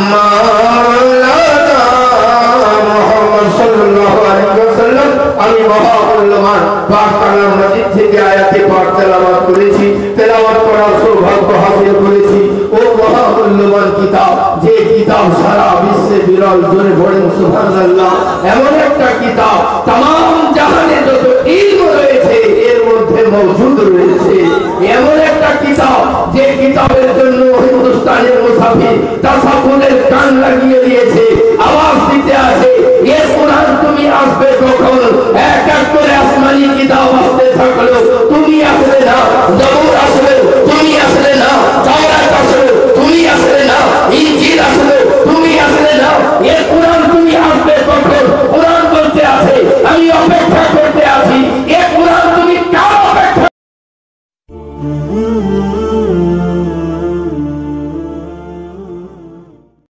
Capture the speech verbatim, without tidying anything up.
মাওলানা মুহাম্মদ সাল্লাল্লাহু আলাইহি ওয়াসাল্লাম আমি মহামূল্যবান পাক কালাম মাজিদ থেকে আয়াতে পাক তেলাওয়াত করেছি, তেলাওয়াত করার সৌভাগ্য হাসিল করেছি। ও মহামূল্যবান কিতাব, যে কিতাব সারা বিশ্বে বিরল, জোরে বলেন সুবহানাল্লাহ। এমন একটা কিতাব तमाम জাহানে যত ইলম রয়েছে এর মধ্যে মওজুদ রয়েছে। এমন একটা কিতাব